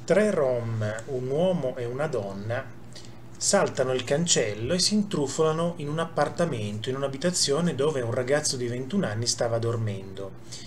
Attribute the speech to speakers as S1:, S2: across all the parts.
S1: Tre rom, un uomo e una donna, saltano il cancello e si intrufolano in un appartamento, in un'abitazione dove un ragazzo di 21 anni stava dormendo.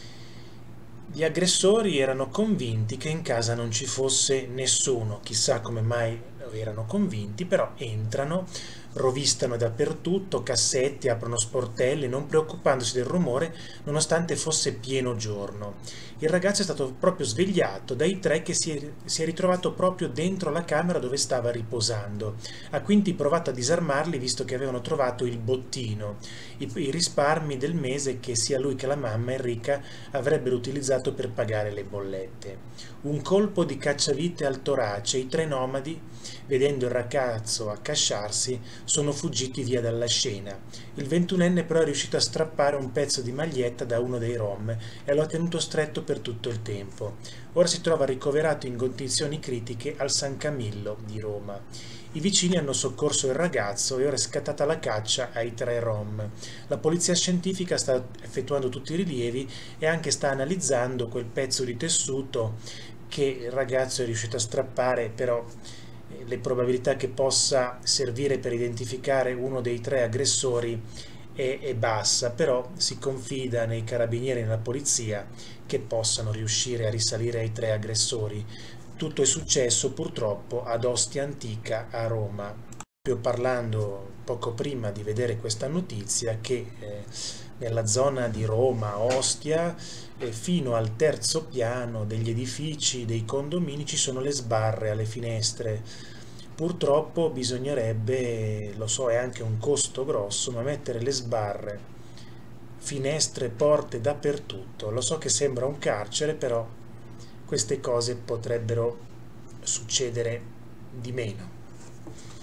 S1: Gli aggressori erano convinti che in casa non ci fosse nessuno, chissà come mai erano convinti, però entrano, rovistano dappertutto, cassetti, aprono sportelli, non preoccupandosi del rumore nonostante fosse pieno giorno. Il ragazzo è stato proprio svegliato dai tre che si è ritrovato proprio dentro la camera dove stava riposando. Ha quindi provato a disarmarli visto che avevano trovato il bottino, i risparmi del mese che sia lui che la mamma Enrica avrebbero utilizzato per pagare le bollette. Un colpo di cacciavite al torace, i tre nomadi, vedendo il ragazzo accasciarsi, sono fuggiti via dalla scena. Il ventunenne però è riuscito a strappare un pezzo di maglietta da uno dei rom e lo ha tenuto stretto per tutto il tempo. Ora si trova ricoverato in condizioni critiche al San Camillo di Roma. I vicini hanno soccorso il ragazzo e ora è scattata la caccia ai tre rom. La polizia scientifica sta effettuando tutti i rilievi e anche sta analizzando quel pezzo di tessuto che il ragazzo è riuscito a strappare, però le probabilità che possa servire per identificare uno dei tre aggressori è bassa, però si confida nei carabinieri e nella polizia che possano riuscire a risalire ai tre aggressori. Tutto è successo purtroppo ad Ostia Antica a Roma. Proprio parlando poco prima di vedere questa notizia che nella zona di Roma, Ostia, fino al terzo piano degli edifici, dei condomini, ci sono le sbarre alle finestre. Purtroppo bisognerebbe, lo so, è anche un costo grosso, ma mettere le sbarre, finestre, porte dappertutto. Lo so che sembra un carcere, però queste cose potrebbero succedere di meno.